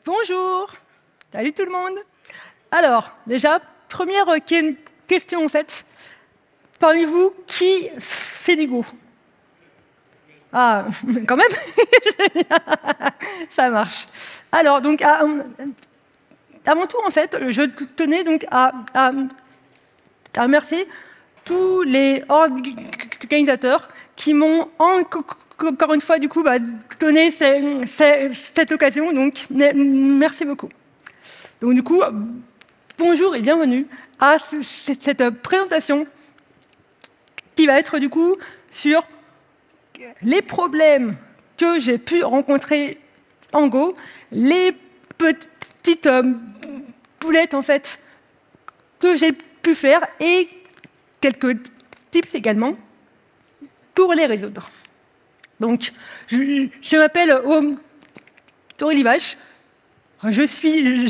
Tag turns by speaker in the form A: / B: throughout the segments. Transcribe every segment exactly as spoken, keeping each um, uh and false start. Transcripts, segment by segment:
A: Bonjour. Salut tout le monde. Alors, déjà, première question en fait. Parmi vous, qui fait du Go? Ah, quand même. Ça marche. Alors, donc, à, avant tout, en fait, je tenais donc à, à, à remercier tous les organisateurs qui m'ont encore une fois du coup bah, donné ces, ces, cette occasion. Donc, merci beaucoup. Donc, du coup, bonjour et bienvenue à cette présentation qui va être du coup sur les problèmes que j'ai pu rencontrer en Go, les petites euh, boulettes en fait que j'ai pu faire et quelques tips également pour les résoudre. Donc, je, je m'appelle Aurélie Vache, je suis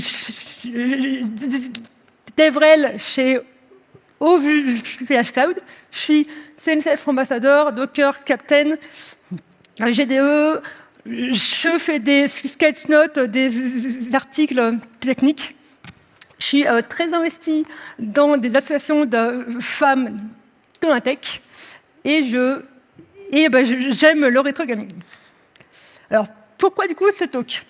A: DevRel chez O V H Cloud, je suis C N C F ambassadeur, Docker, Captain, G D E, je fais des sketch notes, des articles techniques. Je suis euh, très investie dans des associations de femmes de la tech et je et ben, j'aime le rétro gaming. Alors pourquoi du coup ce talk?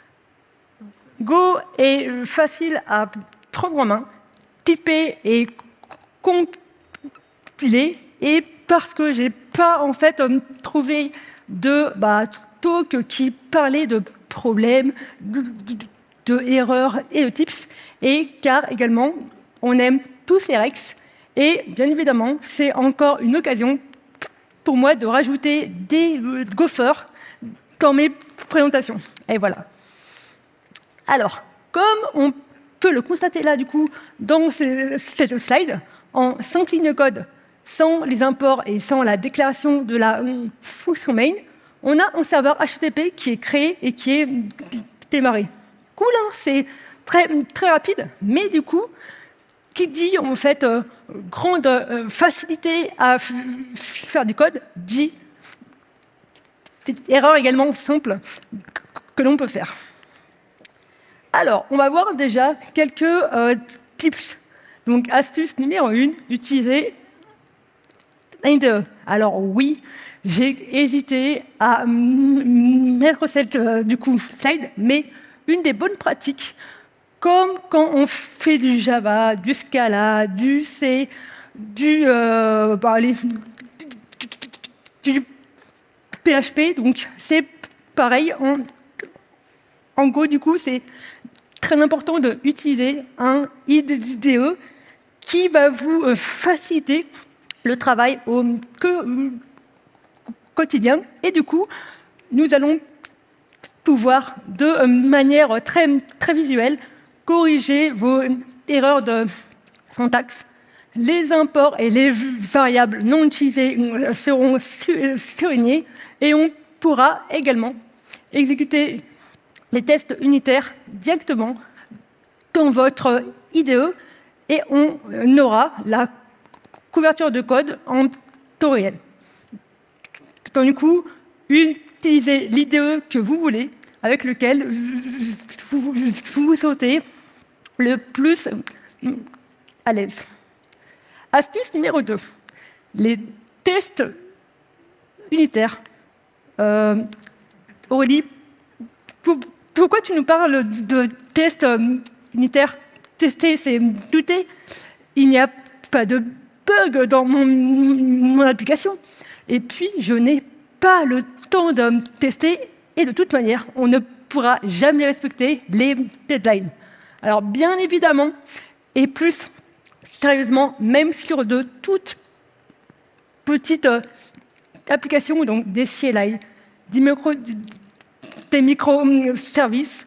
A: Go est facile à prendre en main, typer et compiler, et parce que j'ai pas en fait trouvé de bah, talk qui parlait de problèmes, de, de, de erreurs et de tips, et car également on aime tous les Rex, et bien évidemment c'est encore une occasion pour moi de rajouter des gophers dans mes présentations. Et voilà. Alors, comme on peut le constater là, du coup, dans cette slide, en cinq lignes de code, sans les imports et sans la déclaration de la fonction main, on a un serveur H T T P qui est créé et qui est démarré. Cool, hein, c'est très, très rapide, mais du coup, qui dit en fait euh, grande euh, facilité à faire du code, dit erreur également simple que l'on peut faire. Alors, on va voir déjà quelques euh, tips. Donc, astuce numéro une, utiliser un I D E. Alors oui, j'ai hésité à mettre cette euh, du coup slide, mais une des bonnes pratiques, comme quand on fait du Java, du Scala, du C, du, euh, bah, allez, du P H P, donc c'est pareil. En, en Go, du coup, c'est très important d'utiliser un I D E qui va vous faciliter le travail au quotidien. Et du coup, nous allons pouvoir, de manière très, très visuelle, corriger vos erreurs de syntaxe. Les imports et les variables non utilisées seront surlignés et on pourra également exécuter les tests unitaires directement dans votre I D E et on aura la couverture de code en temps réel. Donc, du coup, utilisez l'I D E que vous voulez, avec lequel vous vous, vous sentez le plus à l'aise. Astuce numéro deux, les tests unitaires. Euh, Aurélie, pourquoi tu nous parles de tests unitaires? Tester, c'est douter. Il n'y a pas de bug dans mon, mon application. Et puis, je n'ai pas le temps de tester. Et de toute manière, on ne pourra jamais respecter les deadlines. Alors, bien évidemment, et plus sérieusement, même sur de toutes petites euh, applications, donc des C L I, des, micro, des microservices,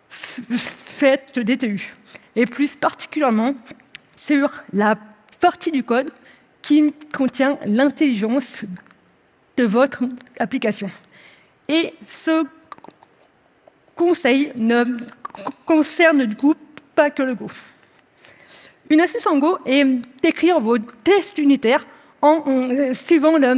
A: faites des T U. Et plus particulièrement sur la partie du code qui contient l'intelligence de votre application. Et ce conseil ne concerne du coup pas que le Go. Une astuce en Go est d'écrire vos tests unitaires en, en suivant le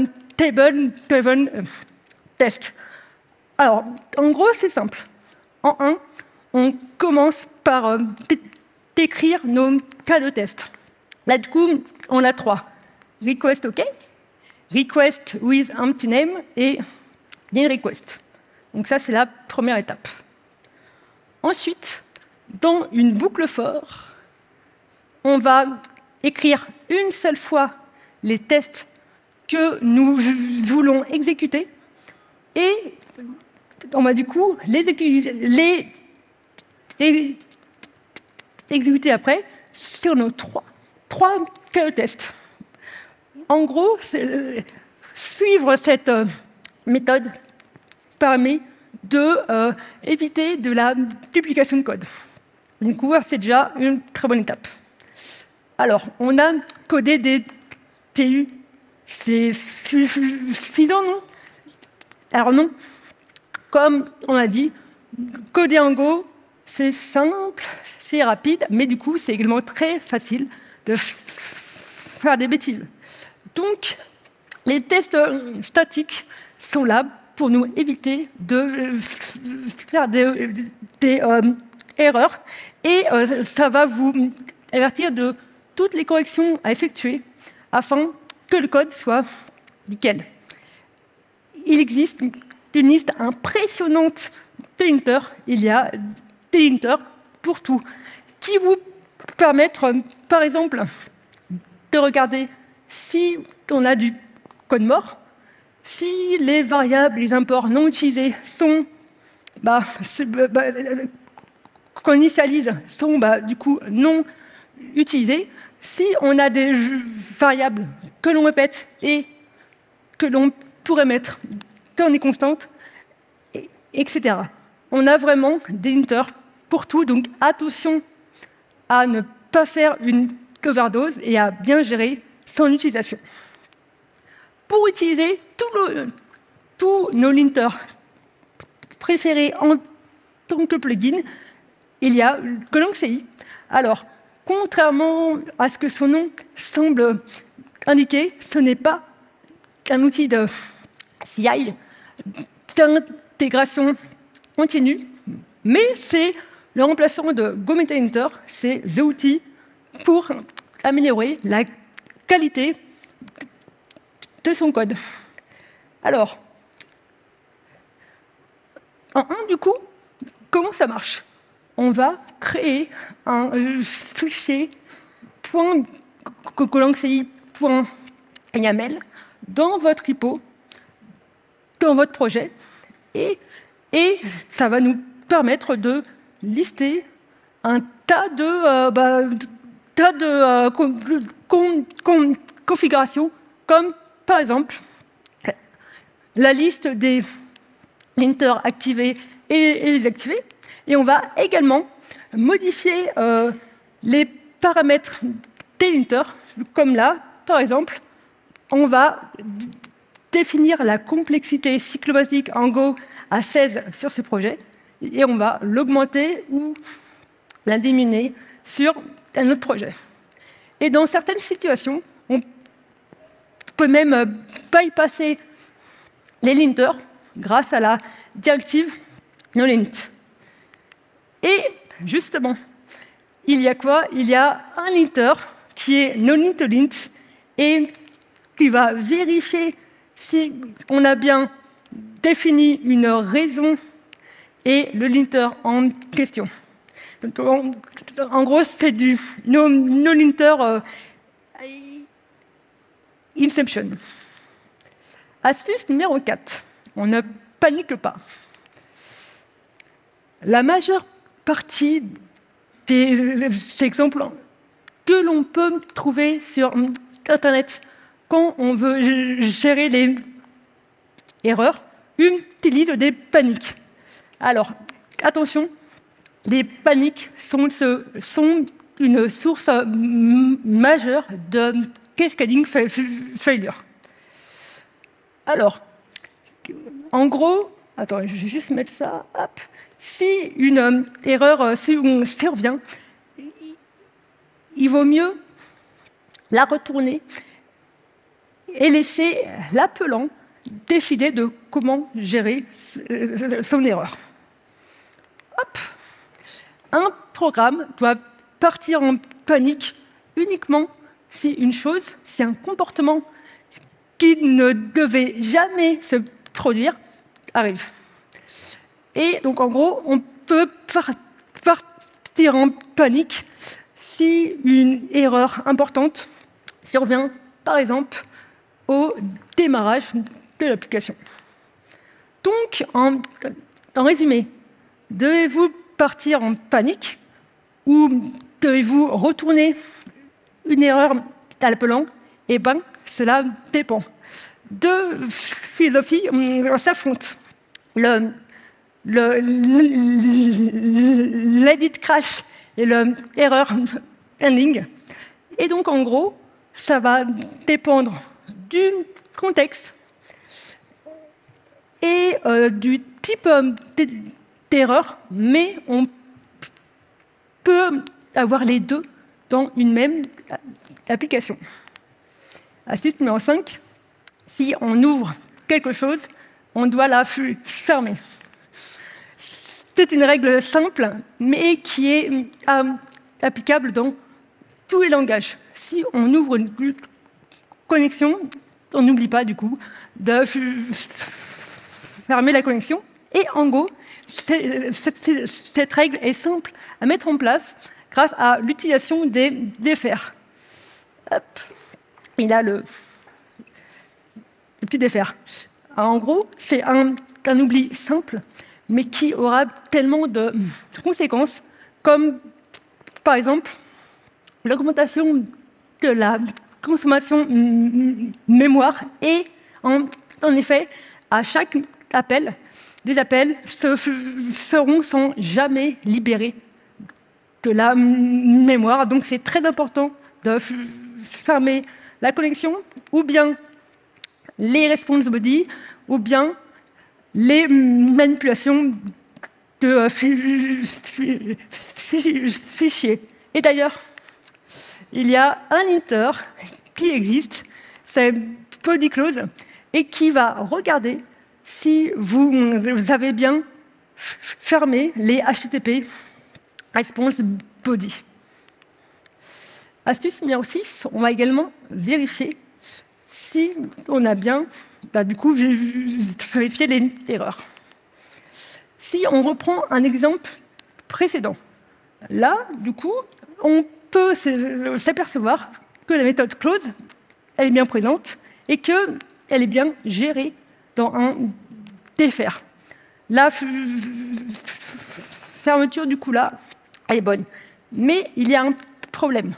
A: table-driven test. Alors, en gros, c'est simple. En un, on commence par euh, décrire nos cas de test. Là, du coup, on a trois. Request OK, request with empty name et din request. Donc ça, c'est la première étape. Ensuite, dans une boucle for, on va écrire une seule fois les tests que nous voulons exécuter et on va du coup les, les, les exécuter après sur nos trois, trois cas de test. En gros, suivre cette euh, méthode permet d'éviter de, euh, de la duplication de code. Du coup, c'est déjà une très bonne étape. Alors, on a codé des T U. C'est suffisant, non? Alors non. Comme on a dit, coder en Go, c'est simple, c'est rapide, mais du coup, c'est également très facile de faire des bêtises. Donc, les tests statiques sont là pour nous éviter de faire des, des euh, erreurs et euh, ça va vous avertir de toutes les corrections à effectuer afin que le code soit nickel. Il existe une liste impressionnante de linters. Il y a des linters pour tout, qui vous permettent, par exemple, de regarder si on a du code mort, si les variables, les imports non utilisés sont, bah, bah, qu'on initialise, sont bah, du coup non utilisés, si on a des variables que l'on répète et que l'on pourrait mettre dans des constantes, et cetera. On a vraiment des linters pour tout, donc attention à ne pas faire une overdose et à bien gérer son utilisation. Pour utiliser tous nos linters préférés en tant que plugin, il y a Golang.ci. Alors, contrairement à ce que son nom semble indiquer, ce n'est pas un outil de C I, d'intégration continue, mais c'est le remplaçant de GoMetaLinter, c'est the outil pour améliorer la qualité de son code. Alors, en un, du coup, comment ça marche? On va créer un fichier .golang.ci.yaml dans votre repo, dans votre projet, et, et ça va nous permettre de lister un tas de, euh, bah, tas de euh, con, con, con, configurations, comme par exemple la liste des linters activés et, et désactivés. Et on va également modifier euh, les paramètres des linters, comme là, par exemple, on va définir la complexité cyclobasique en Go à seize sur ce projet, et on va l'augmenter ou la diminuer sur un autre projet. Et dans certaines situations, on peut même bypasser les linters grâce à la directive nolint. Et justement, il y a quoi? Il y a un linter qui est nolint et qui va vérifier si on a bien défini une raison et le linter en question. Donc, en, en gros, c'est du nolinter euh, inception. Astuce numéro quatre. On ne panique pas. La majeure partie des exemples que l'on peut trouver sur Internet quand on veut gérer les erreurs utilisent des paniques. Alors, attention, les paniques sont, sont une source majeure de cascading failure. Alors, en gros, attends, je vais juste mettre ça, hop. Si une euh, erreur euh, si on survient, il vaut mieux la retourner et laisser l'appelant décider de comment gérer son erreur. Hop. un programme doit partir en panique uniquement si une chose, si un comportement qui ne devait jamais se produire arrive. Et donc, en gros, on peut par partir en panique si une erreur importante survient, par exemple, au démarrage de l'application. Donc, en, en résumé, devez-vous partir en panique ou devez-vous retourner une erreur à l'appelant? Eh bien, cela dépend. Deux philosophies s'affrontent. Le, le, l'edit crash et le error handling. Et donc, en gros, ça va dépendre du contexte et euh, du type euh, d'erreur, mais on peut avoir les deux dans une même application. Astuce numéro cinq, si on ouvre quelque chose, on doit la fermer. C'est une règle simple, mais qui est euh, applicable dans tous les langages. Si on ouvre une connexion, on n'oublie pas du coup de fermer la connexion. Et en Go, cette règle est simple à mettre en place grâce à l'utilisation des défers. Hop. Il a le, le petit défaire. Alors, en gros, c'est un, un oubli simple, mais qui aura tellement de conséquences, comme par exemple l'augmentation de la consommation mémoire et en, en effet, à chaque appel, des appels se feront sans jamais libérer de la mémoire. Donc c'est très important de fermer la connexion, ou bien les response body, ou bien les manipulations de fichiers. Et d'ailleurs, il y a un linter qui existe, c'est bodyclose, et qui va regarder si vous avez bien fermé les H T T P response body. Astuce numéro six, on va également vérifier si on a bien, bah, du coup, vérifié les erreurs. Si on reprend un exemple précédent, là, du coup, on peut s'apercevoir que la méthode close, elle est bien présente et qu'elle est bien gérée dans un défaire. La fermeture, du coup, là, elle est bonne. Mais il y a un problème.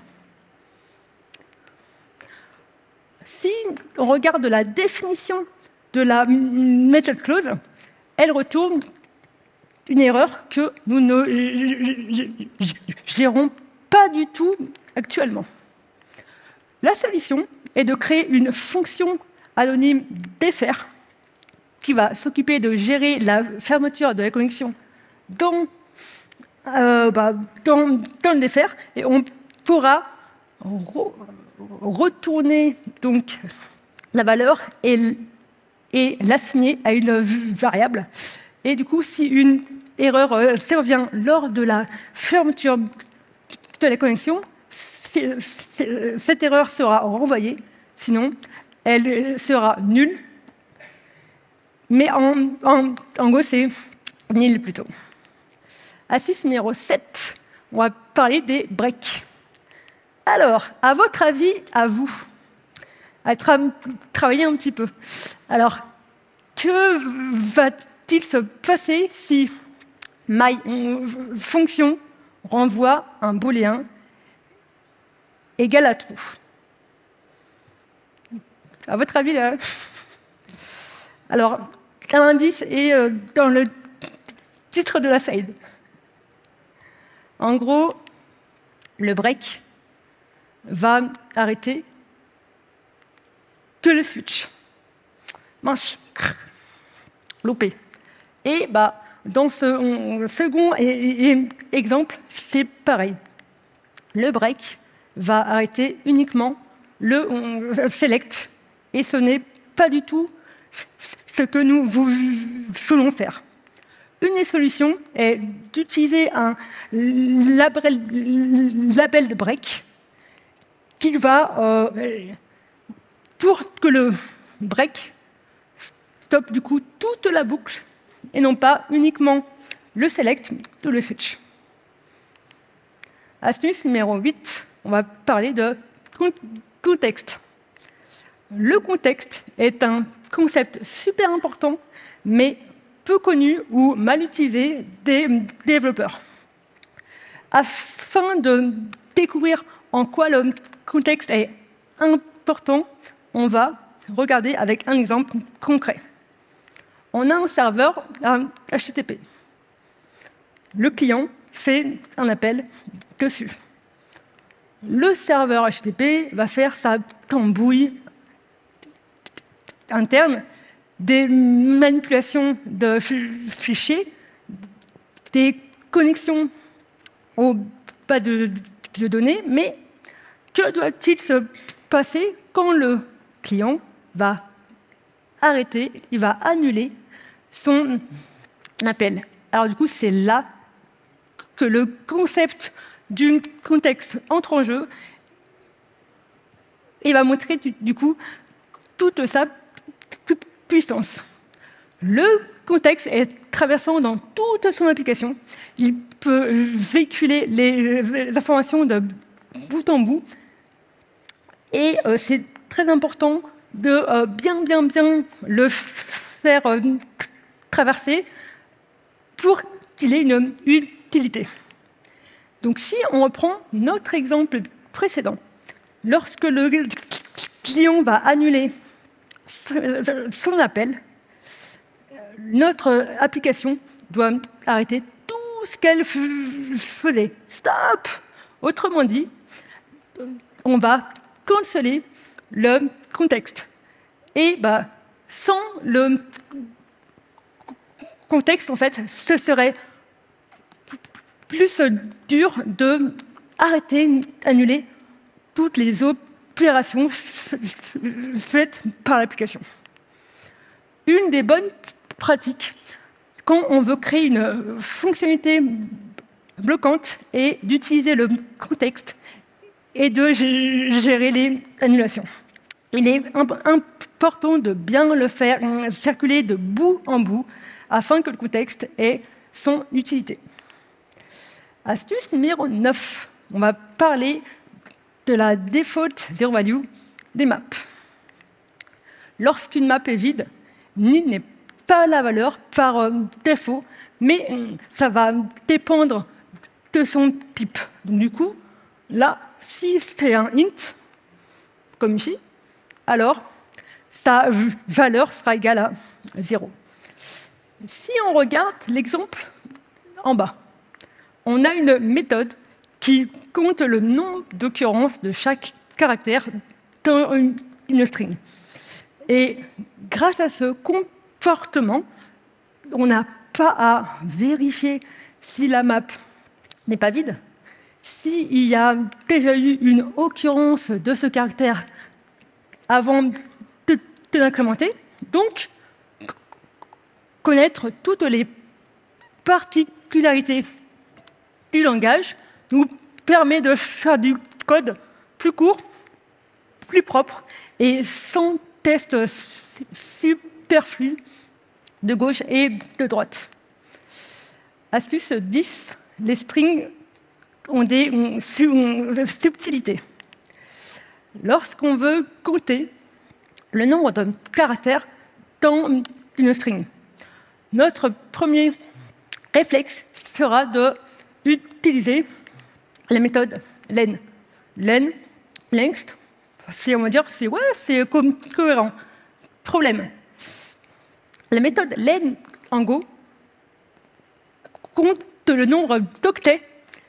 A: Si on regarde la définition de la méthode close, elle retourne une erreur que nous ne gérons pas du tout actuellement. La solution est de créer une fonction anonyme défaire qui va s'occuper de gérer la fermeture de la connexion dans, euh, bah, dans, dans le défaire, et on pourra re retourner donc la valeur et, et l'assigner à une variable. Et du coup, si une erreur euh, survient lors de la fermeture de la connexion, c'est, c'est, cette erreur sera renvoyée, sinon elle sera nulle. Mais en, en, en Go, c'est nil plutôt. Astuce numéro sept, on va parler des breaks. Alors, à votre avis, à vous, à tra travailler un petit peu. Alors, que va-t-il se passer si my fonction renvoie un booléen égal à true? À votre avis, là? Alors, un indice est euh, dans le titre de la slide. En gros, le break va arrêter que le switch. Mince, loupé. Et bah, dans ce second exemple, c'est pareil. Le break va arrêter uniquement le select, et ce n'est pas du tout ce que nous voulons faire. Une des solutions est d'utiliser un label, label de break qui va, euh, pour que le break stoppe du coup toute la boucle et non pas uniquement le select ou le switch. Astuce numéro huit, on va parler de contexte. Le contexte est un concept super important, mais peu connu ou mal utilisé des développeurs. Afin de découvrir en quoi le contexte est important, on va regarder avec un exemple concret. On a un serveur H T T P. Le client fait un appel dessus. Le serveur H T T P va faire sa tambouille interne, des manipulations de fichiers, des connexions aux bases de, de données, mais que doit-il se passer quand le client va arrêter, il va annuler son appel? Alors du coup, c'est là que le concept du contexte entre en jeu et va montrer du, du coup toute sa puissance. Le contexte est traversant dans toute son application. Il peut véhiculer les, les informations de bout en bout. Et euh, c'est très important de euh, bien, bien, bien le faire euh, traverser pour qu'il ait une utilité. Donc si on reprend notre exemple précédent, lorsque le client va annuler son appel, notre application doit arrêter tout ce qu'elle faisait. Stop! Autrement dit, on va canceller le contexte. Et bah, sans le contexte, en fait, ce serait plus dur de arrêter, annuler toutes les opérations faites par l'application. Une des bonnes pratiques quand on veut créer une fonctionnalité bloquante est d'utiliser le contexte et de gérer les annulations. Il est important de bien le faire circuler de bout en bout afin que le contexte ait son utilité. Astuce numéro neuf, on va parler de la default zero value des maps. Lorsqu'une map est vide, nil n'est pas la valeur par euh, défaut, mais euh, ça va dépendre de son type. Donc, du coup, là, si c'est un int, comme ici, alors sa valeur sera égale à zéro. Si on regarde l'exemple en bas, on a une méthode qui compte le nombre d'occurrences de chaque caractère dans une, une string. Et grâce à ce comportement, on n'a pas à vérifier si la map n'est pas vide, s'il y a déjà eu une occurrence de ce caractère avant de, de l'incrémenter. Donc, connaître toutes les particularités du langage nous permet de faire du code plus court, plus propre et sans test superflu de gauche et de droite. Astuce dix, les strings ont des ont, ont, subtilités. Lorsqu'on veut compter le nombre de caractères dans une string, notre premier réflexe sera de utiliser la méthode len. Len, length, si on va dire, c'est ouais, c'est cohérent. Problème. La méthode len en Go compte le nombre d'octets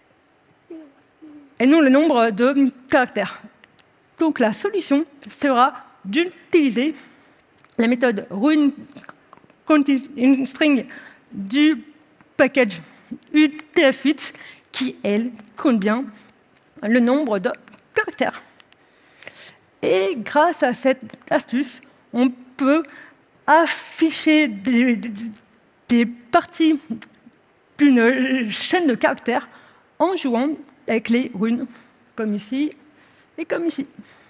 A: et non le nombre de caractères. Donc la solution sera d'utiliser la méthode runCountingString du package U T F huit qui, elle, compte bien le nombre de caractères. Et grâce à cette astuce, on peut afficher des, des parties d'une chaîne de caractères en jouant avec les runes, comme ici et comme ici.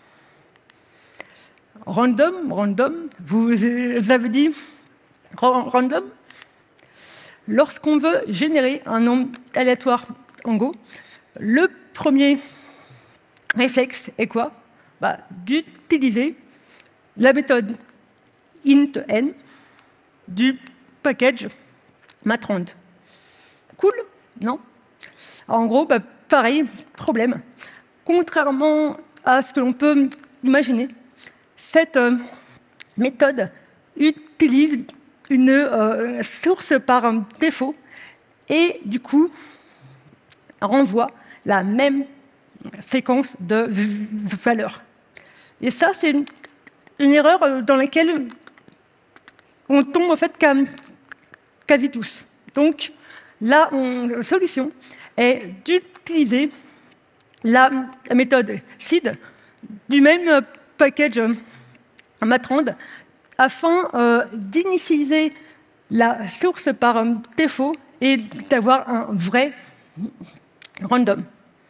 A: Random, random, vous avez dit random. Lorsqu'on veut générer un nombre aléatoire en Go, le premier réflexe est quoi? Bah, d'utiliser la méthode int_n du package matrand. Cool, non? Alors, en gros, bah, pareil, problème. Contrairement à ce que l'on peut imaginer, cette euh, méthode utilise une euh, source par défaut et du coup renvoie la même séquence de valeurs. Et ça, c'est une, une erreur dans laquelle on tombe en fait quasi tous. Donc, la solution est d'utiliser la méthode seed du même package matrand afin euh, d'initialiser la source par défaut et d'avoir un vrai random.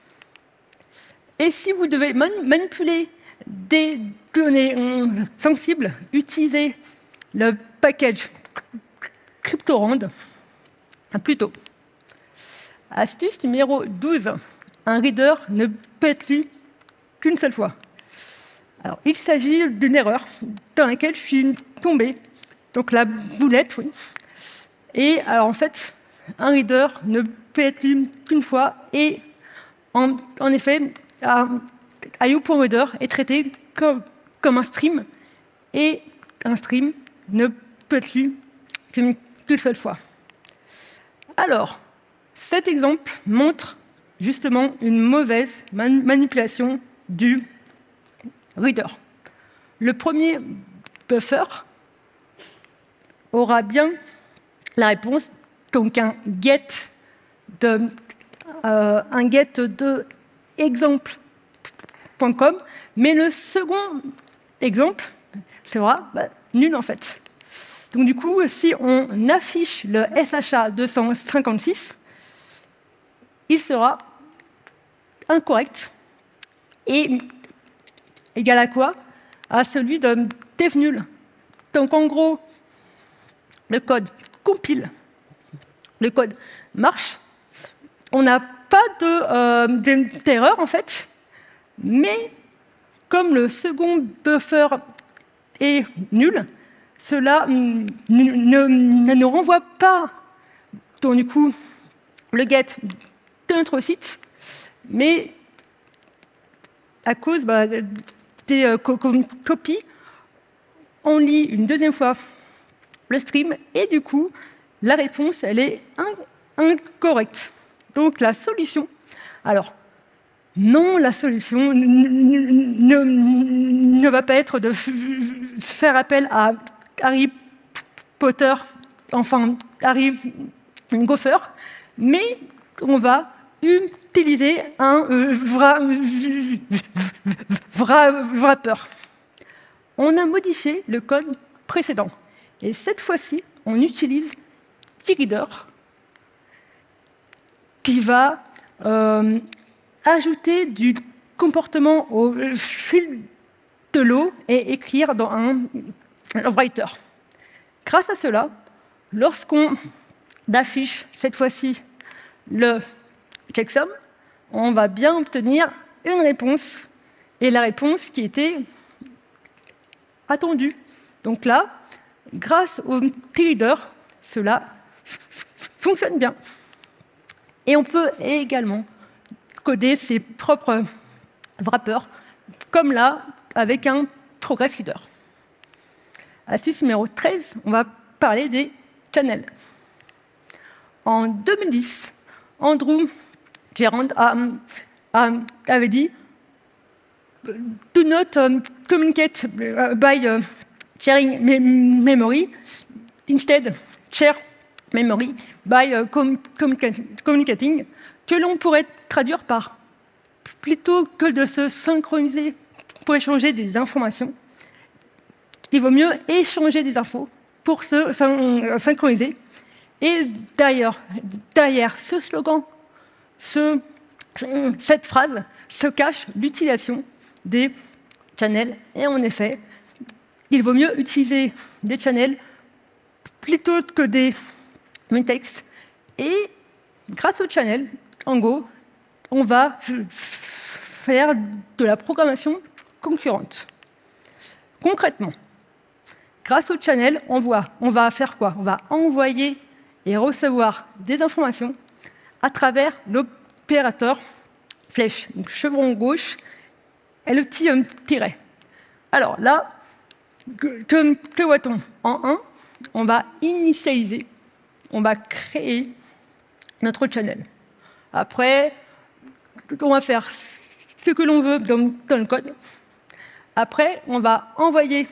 A: Et si vous devez man manipuler des données euh, sensibles, utilisez le package cryptorand plutôt. Astuce numéro douze. Un reader ne peut être lu qu'une seule fois. Alors, il s'agit d'une erreur dans laquelle je suis tombé. Donc la boulette, oui. Et alors en fait, un reader ne peut être lu qu'une fois et en, en effet, I O.reader est traité comme, comme un stream et un stream ne peut être lu qu'une seule fois. Alors, cet exemple montre justement une mauvaise man manipulation du reader. Le premier buffer aura bien la réponse, donc un get de, euh, un get de exemple point com, mais le second exemple sera bah, nul en fait. Donc du coup, si on affiche le S H A deux cent cinquante-six, il sera incorrect et égal à quoi? À celui de def nul. Donc en gros, le code compile, le code marche, on n'a pas d'erreur euh, en fait, mais comme le second buffer est nul, cela ne, ne, ne renvoie pas donc, du coup, le get de notre site, mais à cause bah, des euh, co co copies, on lit une deuxième fois le stream et du coup, la réponse, elle est incorrecte. Donc la solution, alors, non, la solution ne, ne va pas être de faire appel à Harry Potter, enfin Harry Gopher, mais on va utiliser un euh, wrapper. On a modifié le code précédent. Et cette fois-ci, on utilise tReader qui va euh, ajouter du comportement au fil de l'eau et écrire dans un, un writer. Grâce à cela, lorsqu'on affiche cette fois-ci le checksum, on va bien obtenir une réponse, et la réponse qui était attendue. Donc là, grâce au tReader, cela fonctionne bien. Et on peut également coder ses propres wrappers, comme là, avec un progress reader. Astuce numéro treize, on va parler des channels. En deux mille dix, Andrew Gerrand a, a, avait dit « Do not um, communicate by uh, sharing me memory, instead share memory by uh, com communicating », que l'on pourrait traduire par « plutôt que de se synchroniser pour échanger des informations, il vaut mieux échanger des infos pour se synchroniser ». Et derrière, derrière ce slogan, ce, cette phrase, se cache l'utilisation des channels. Et en effet, il vaut mieux utiliser des channels plutôt que des mutex. Et grâce aux channels, en Go, on va faire de la programmation concurrente. Concrètement, grâce aux channels, on, voit, on va faire quoi? On va envoyer et recevoir des informations à travers l'opérateur flèche, donc chevron gauche et le petit euh, tiret. Alors là, que, que, que voit-on? En un, on va initialiser, on va créer notre channel. Après, on va faire ce que l'on veut dans, dans le code. Après, on va envoyer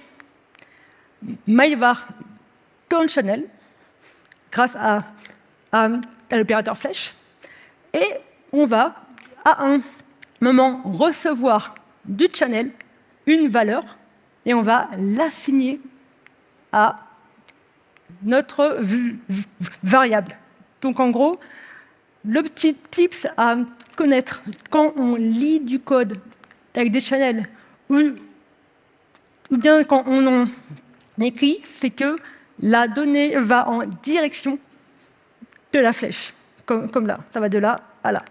A: myvar dans le channel grâce à, à, à l'opérateur flèche. Et on va, à un moment, recevoir du channel une valeur et on va l'assigner à notre variable. Donc en gros, le petit tips à connaître quand on lit du code avec des channels ou, ou bien quand on en écrit, c'est que la donnée va en direction de la flèche, comme, comme là. Ça va de là à là.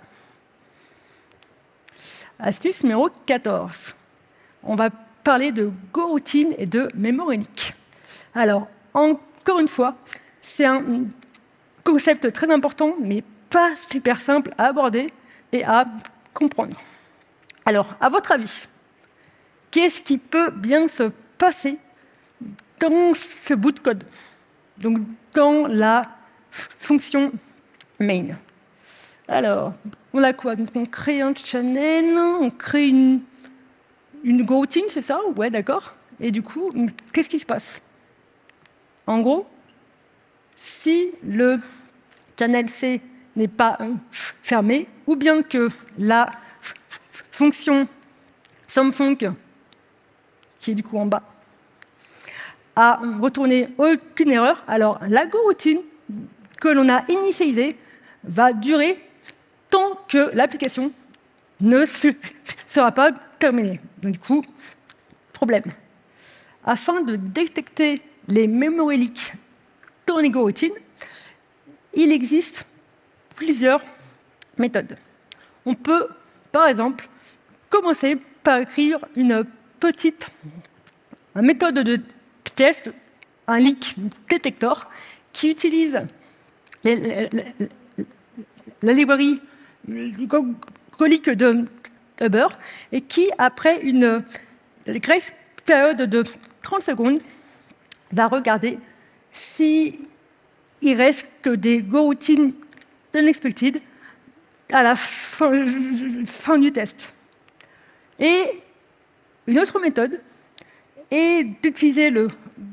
A: Astuce numéro quatorze. On va parler de goroutine et de memory leak. Alors, encore une fois, c'est un concept très important, mais pas super simple à aborder et à comprendre. Alors, à votre avis, qu'est-ce qui peut bien se passer dans ce bout de code, donc dans la fonction main? Alors, on a quoi? Donc, on crée un channel, on crée une, une goroutine, c'est ça? Ouais, d'accord. Et du coup, qu'est-ce qui se passe? En gros, si le channel C n'est pas fermé, ou bien que la fonction SumFunc, qui est du coup en bas, a retourné aucune erreur, alors la goroutine que l'on a initialisée va durer tant que l'application ne sera pas terminée. Donc, du coup, problème. Afin de détecter les memory leaks dans les goroutines, il existe plusieurs méthodes. On peut, par exemple, commencer par écrire une petite une méthode de test, un leak detector, qui utilise les, les, les, la librairie Golic de Uber et qui, après une grace période de trente secondes, va regarder s'il reste des goroutines unexpected à la fin, fin du test. Et une autre méthode est d'utiliser le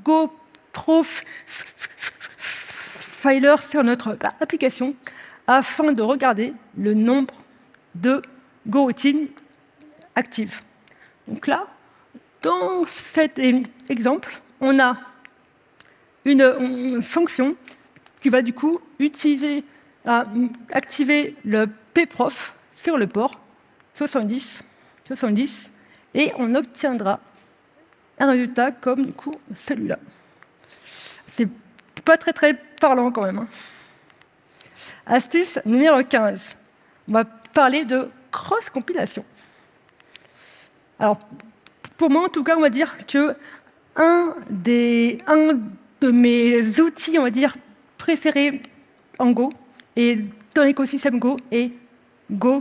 A: GoProfiler sur notre application afin de regarder le nombre de goroutines actives. Donc là, dans cet exemple, on a une, une fonction qui va du coup utiliser à activer le pprof sur le port soixante-dix, soixante-dix et on obtiendra un résultat comme du coup celui-là. C'est pas très très parlant quand même. Hein. Astuce numéro quinze. On va parler de cross-compilation. Alors, pour moi en tout cas, on va dire que un, des, un de mes outils, on va dire, préférés en Go et dans l'écosystème Go est Go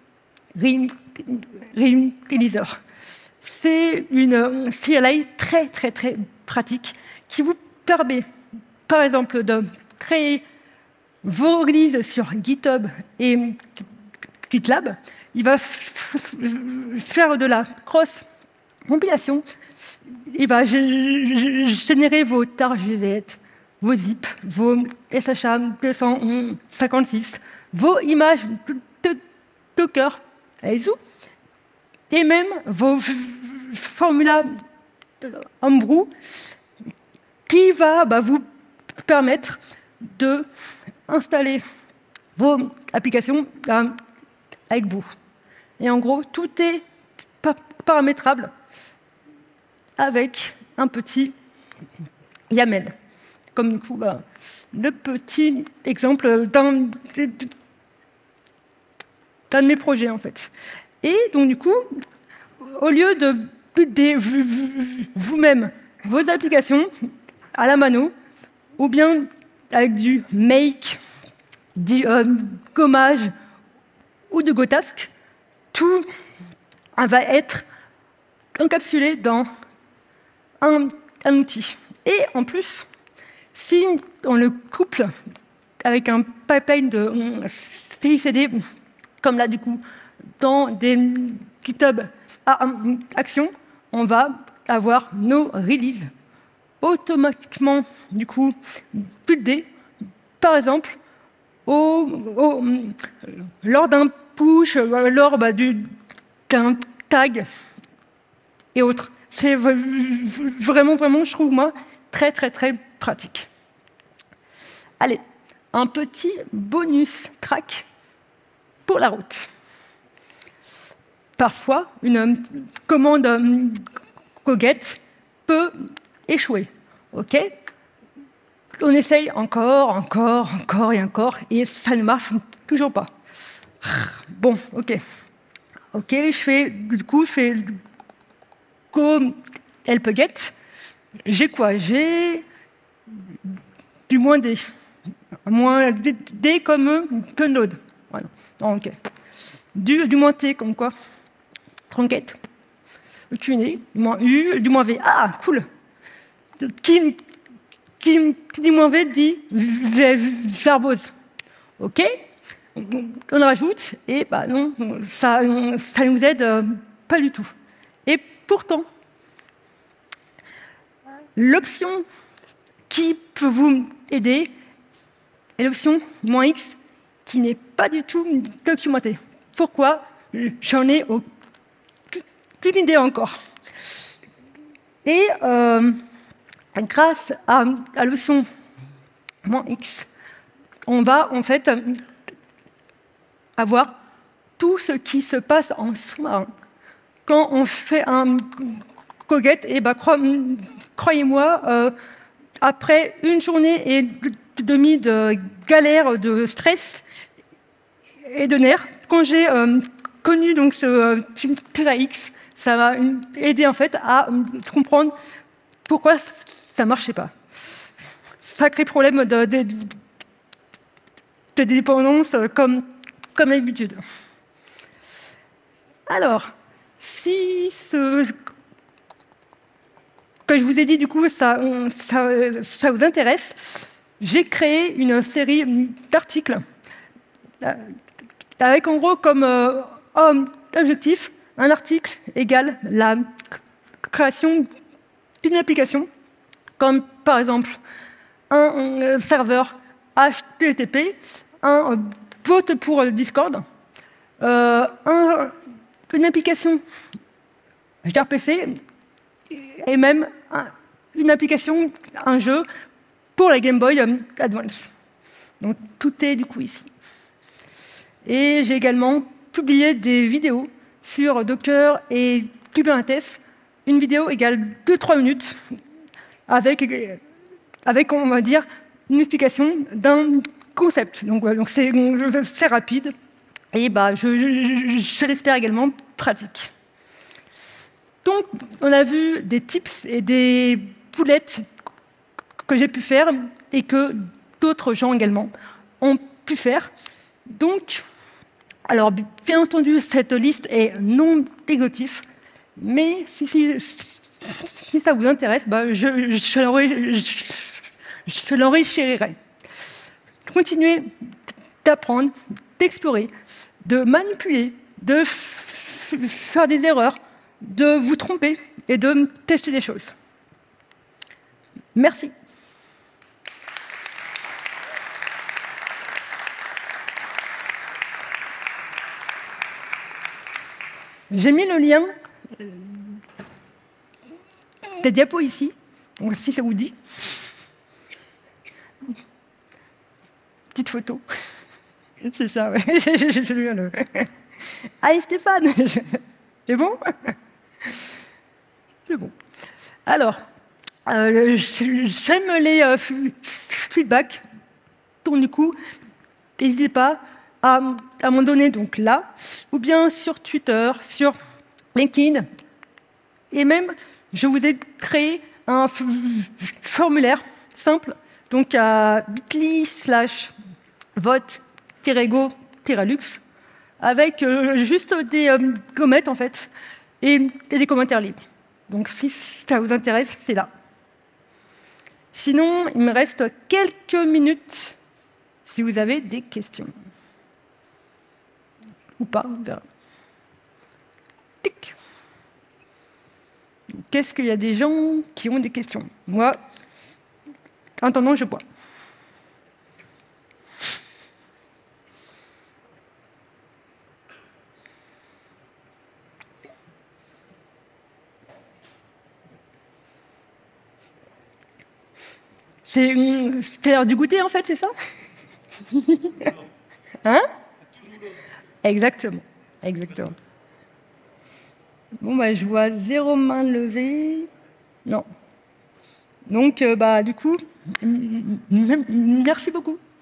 A: Releaser. C'est une C L I très très très pratique qui vous permet, par exemple, de créer vos releases sur GitHub et GitLab. Il va faire de la cross-compilation. Il va générer vos tar G Z, vos zip, vos S H A deux cent cinquante-six, vos images de Docker, et même vos formulas Homebrew qui va bah, vous permettre de installer vos applications euh, avec vous. Et en gros, tout est paramétrable avec un petit YAML. Comme du coup, bah, le petit exemple d'un d'un de mes projets, en fait. Et donc, du coup, au lieu de builder vous-même vos applications à la mano, ou bien avec du make, du euh, gommage ou de gotask, tout va être encapsulé dans un, un outil. Et en plus, si on le couple avec un pipeline de C I C D, comme là, du coup, dans des GitHub Actions, on va avoir nos releases automatiquement, du coup, buildées, par exemple, au, au, lors d'un push, lors bah, d'un tag et autres. C'est vraiment, vraiment, je trouve, moi, très, très, très pratique. Allez, un petit bonus track pour la route. Parfois, une commande go-get peut échouer. OK? On essaye encore, encore, encore et encore, et ça ne marche toujours pas. Bon, OK. OK, je fais, du coup, je fais go help get. J'ai quoi? J'ai du moins D. Moins D comme que node. Voilà. OK. Du, du moins T comme quoi? Truncate. Q N A, du moins U, du moins V. Ah, cool. Qui, qui, qui dit moins V dit verbose. OK? On rajoute, et bah non, ça ça nous aide euh, pas du tout. Et pourtant, l'option qui peut vous aider est l'option moins X, qui n'est pas du tout documentée. Pourquoi? J'en ai aucune idée encore. Et euh, grâce à, à l'option moins X, on va en fait avoir tout ce qui se passe en sous-marin. Quand on fait un go-get, et bah, croyez-moi, euh, après une journée et demie de galère, de stress et de nerfs, quand j'ai euh, connu donc ce euh, T X, ça m'a aidé en fait à comprendre pourquoi ça ne marchait pas. Sacré problème de, de, de dépendance comme, comme d'habitude. Alors, si ce que je vous ai dit, du coup, ça, ça, ça vous intéresse, j'ai créé une série d'articles avec en gros comme euh, objectif, un article égale la création d'une application, comme par exemple un serveur H T T P, un bot pour Discord, euh, un, une application gRPC et même un, une application, un jeu pour la Game Boy Advance. Donc tout est du coup ici. Et j'ai également publié des vidéos sur Docker et Kubernetes. Une vidéo égale deux à trois minutes avec, avec, on va dire, une explication d'un concept. Donc, ouais, donc c'est rapide et bah, je, je, je l'espère également pratique. Donc, on a vu des tips et des boulettes que j'ai pu faire et que d'autres gens également ont pu faire. Donc, alors, bien entendu, cette liste est non exhaustive, mais si, si, si ça vous intéresse, bah, je, je l'enrichirai. Continuez d'apprendre, d'explorer, de manipuler, de faire des erreurs, de vous tromper et de tester des choses. Merci. J'ai mis le lien des diapos ici, donc si ça vous dit. photo. C'est ça, ouais. J'ai lu le... Allez Stéphane, c'est bon? C'est bon. Alors, euh, j'aime les euh, feedbacks. Donc du coup, n'hésitez pas à, à m'en donner donc là, ou bien sur Twitter, sur LinkedIn. Et même, je vous ai créé un formulaire simple, donc à bit.ly slash vote-go-lux, avec euh, juste des euh, gommettes, en fait, et, et des commentaires libres. Donc si ça vous intéresse, c'est là. Sinon, il me reste quelques minutes si vous avez des questions. Ou pas, on verra. Tic. Qu'est-ce qu'il y a des gens qui ont des questions? Moi, en attendant, je bois. C'est l'heure du goûter, en fait, c'est ça? Hein? Exactement. Exactement. Bon, bah, je vois zéro main levée. Non. Donc, euh, bah, du coup, merci beaucoup.